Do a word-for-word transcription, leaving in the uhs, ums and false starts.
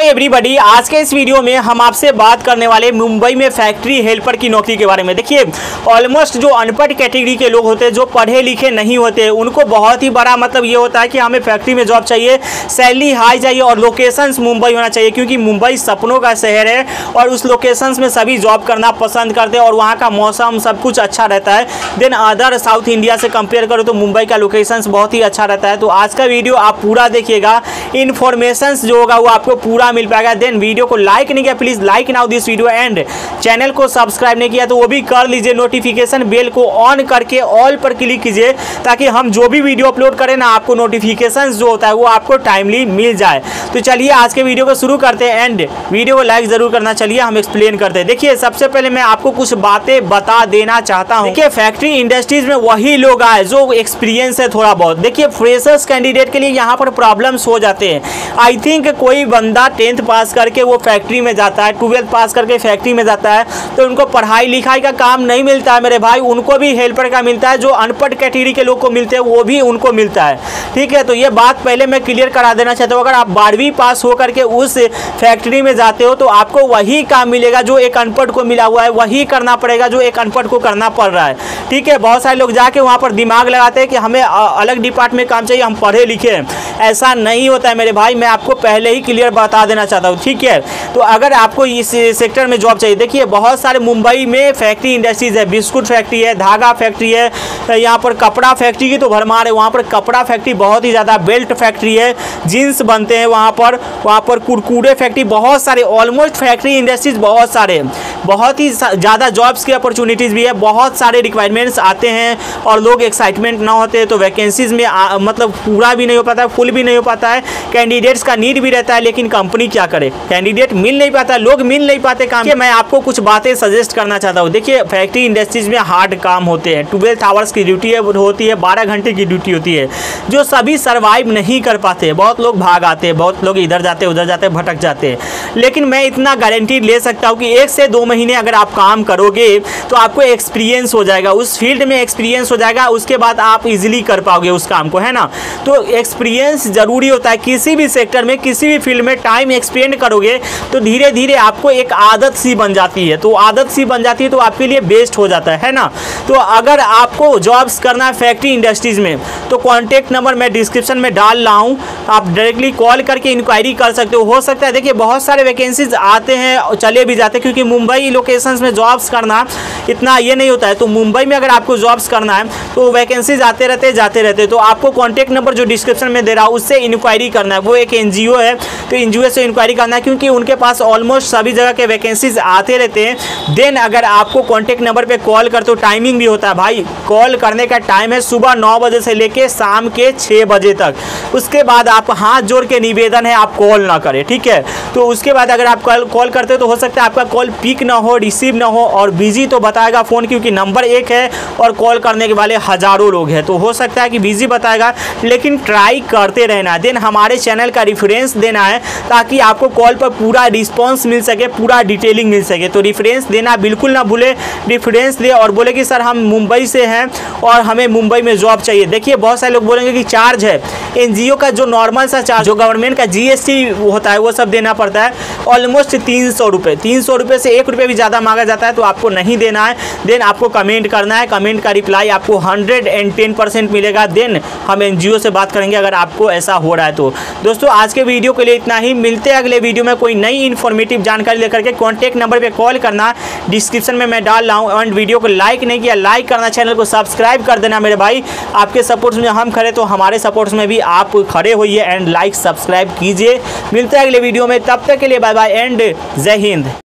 Everybody, आज के इस वीडियो में हम आपसे बात करने वाले मुंबई में फैक्ट्री हेल्पर की नौकरी के बारे में। देखिए, ऑलमोस्ट जो अनपढ़ कैटेगरी के लोग होते हैं, जो पढ़े लिखे नहीं होते, उनको बहुत ही बड़ा मतलब ये होता है कि हमें फैक्ट्री में जॉब चाहिए, सैलरी हाई चाहिए और लोकेशंस मुंबई होना चाहिए, क्योंकि मुंबई सपनों का शहर है और उस लोकेशंस में सभी जॉब करना पसंद करते हैं और वहाँ का मौसम सब कुछ अच्छा रहता है। देन अदर साउथ इंडिया से कंपेयर करो तो मुंबई का लोकेशंस बहुत ही अच्छा रहता है। तो आज का वीडियो आप पूरा देखिएगा, इन्फॉर्मेशन जो होगा वो आपको पूरा मिल पाएगा। देन वीडियो को लाइक नहीं किया, please like now this video and channel को सब्सक्राइब नहीं किया तो वो भी कर लीजिए। नोटिफिकेशन बेल को ऑन करके ऑल पर क्लिक कीजिए ताकि हम जो भी वीडियो अपलोड करें ना, आपको नोटिफिकेशन जो होता है वो आपको टाइमली मिल जाए। तो चलिए आज के वीडियो को शुरू करते हैं एंड वीडियो को लाइक जरूर करना। चलिए हम एक्सप्लेन करते हैं। देखिए, सबसे पहले मैं आपको कुछ बातें बता देना चाहता हूँ। देखिए, फैक्ट्री इंडस्ट्रीज में वही लोग आए जो एक्सपीरियंस है थोड़ा बहुत। देखिए, फ्रेशर्स कैंडिडेट के लिए यहाँ पर प्रॉब्लम्स हो जाते हैं। आई थिंक कोई बंदा टेंथ पास करके वो फैक्ट्री में जाता है, ट्वेल्थ पास करके फैक्ट्री में जाता है तो उनको पढ़ाई लिखाई का काम नहीं मिलता है मेरे भाई, उनको भी हेल्पर का मिलता है। जो अनपढ़ कैटेगरी के लोग को मिलते हैं वो भी उनको मिलता है। ठीक है, तो ये बात पहले मैं क्लियर करा देना चाहता हूँ। अगर आप बारहवीं पास हो करके उस फैक्ट्री में जाते हो तो आपको वही काम मिलेगा जो एक अनपढ़ को मिला हुआ है, वही करना पड़ेगा जो एक अनपढ़ को करना पड़ रहा है। ठीक है, बहुत सारे लोग जाके वहाँ पर दिमाग लगाते हैं कि हमें अलग डिपार्टमेंट काम चाहिए, हम पढ़े लिखे हैं। ऐसा नहीं होता है मेरे भाई, मैं आपको पहले ही क्लियर बता देना चाहता हूँ। ठीक है, तो अगर आपको इस सेक्टर में जॉब चाहिए, देखिए बहुत सारे मुंबई में फैक्ट्री इंडस्ट्रीज है, बिस्कुट फैक्ट्री है, धागा फैक्ट्री है, यहाँ पर कपड़ा फैक्ट्री की तो भरमार है। वहाँ पर कपड़ा फैक्ट्री बहुत ही ज़्यादा, बेल्ट फैक्ट्री है, जीन्स बनते हैं वहाँ पर, वहाँ पर कुरकुरे फैक्ट्री, बहुत सारे ऑलमोस्ट फैक्ट्री इंडस्ट्रीज बहुत सारे, बहुत ही ज़्यादा जॉब्स की अपॉर्चुनिटीज़ भी है। बहुत सारे रिक्वायरमेंट्स आते हैं और लोग एक्साइटमेंट ना होते तो वैकेंसीज में आ, मतलब पूरा भी नहीं हो पाता है, फुल भी नहीं हो पाता है। कैंडिडेट्स का नीड भी रहता है लेकिन कंपनी क्या करे, कैंडिडेट मिल नहीं पाता, लोग मिल नहीं पाते काम। मैं आपको कुछ बातें सजेस्ट करना चाहता हूँ। देखिए, फैक्ट्री इंडस्ट्रीज में हार्ड काम होते हैं, ट्वेल्व आवर्स की ड्यूटी होती है, बारह घंटे की ड्यूटी होती है, जो सभी सर्वाइव नहीं कर पाते। बहुत लोग भाग आते हैं, बहुत लोग इधर जाते उधर जाते भटक जाते हैं। लेकिन मैं इतना गारंटी ले सकता हूँ कि एक से दो महीने अगर आप काम करोगे तो आपको एक्सपीरियंस हो जाएगा, उस फील्ड में एक्सपीरियंस हो जाएगा, उसके बाद आप इजीली कर पाओगे उस काम को, है ना। तो एक्सपीरियंस जरूरी होता है किसी भी सेक्टर में, किसी भी फील्ड में। टाइम एक्सपेंड करोगे तो धीरे धीरे आपको एक आदत सी बन जाती है, तो आदत सी बन जाती है तो आपके लिए बेस्ट हो जाता है है ना। तो अगर आपको जॉब्स करना है फैक्ट्री इंडस्ट्रीज में तो कॉन्टैक्ट नंबर मैं डिस्क्रिप्शन में डाल रहा हूँ, आप डायरेक्टली कॉल करके इंक्वायरी कर सकते हो। हो सकता है, देखिए बहुत सारे वैकेंसीज आते हैं और चले भी जाते हैं, क्योंकि मुंबई लोकेशंस में जॉब्स करना इतना ये नहीं होता है। तो मुंबई में अगर आपको जॉब्स करना है तो वैकेंसीज आते रहते जाते रहते, तो आपको कॉन्टैक्ट नंबर जो डिस्क्रिप्शन में दे रहा हूँ उससे इंक्वायरी करना है। वो एक एनजीओ है तो एनजीओ से इंक्वायरी करना है, क्योंकि उनके पास ऑलमोस्ट सभी जगह के वैकेंसीज आते रहते हैं। देन अगर आपको कॉन्टैक्ट नंबर पे कॉल करते हो, टाइमिंग भी होता है भाई, कॉल करने का टाइम है सुबह नौ बजे से लेके शाम के छः बजे तक। उसके बाद आप हाथ जोड़ के निवेदन है आप कॉल ना करें, ठीक है। तो उसके बाद अगर आप कॉल कॉल करते हो तो हो सकता है आपका कॉल पिक ना हो, रिसीव ना हो, और बिजी तो बताएगा फ़ोन, क्योंकि नंबर एक है और कॉल करने के वाले हज़ारों लोग हैं, तो हो सकता है कि बिजी बताएगा, लेकिन ट्राई करते रहना है। देन हमारे चैनल का रेफरेंस देना है ताकि आपको कॉल पर पूरा रिस्पॉन्स मिल सके, पूरा डिटेलिंग मिल सके। तो रेफरेंस देना बिल्कुल ना भूले, रेफरेंस दे और बोले कि सर हम मुंबई से हैं और हमें मुंबई में जॉब चाहिए। देखिए, बहुत सारे लोग बोलेंगे कि चार्ज है, एनजीओ का जो नॉर्मल सा चार्ज, जो गवर्नमेंट का जीएसटी होता है वो सब देना पड़ता है, ऑलमोस्ट तीन सौ रुपये तीन सौ रुपये से एक रुपये भी ज़्यादा मांगा जाता है, तो आपको नहीं देना है। देन आपको कमेंट करना है, कमेंट का रिप्लाई आपको हंड्रेड एंड टेन परसेंट मिलेगा। देन हम एनजीओ से बात करेंगे अगर आपको ऐसा हो रहा है तो। दोस्तों, आज के वीडियो के लिए इतना ही, मिलते हैं अगले वीडियो में कोई नई इन्फॉर्मेटिव जानकारी लेकर के। कॉन्टैक्ट नंबर पर कॉल करना डिस्क्रिप्शन में मैं डाल रहा हूँ, एंड वीडियो को लाइक नहीं किया लाइक करना, चैनल को सब्सक्राइब कर देना मेरे भाई। आपके सपोर्ट्स में हम खड़े तो हमारे सपोर्ट्स में भी आप खड़े होइए एंड लाइक सब्सक्राइब कीजिए। मिलते हैं अगले वीडियो में, तब तक के लिए बाय बाय एंड जय हिंद।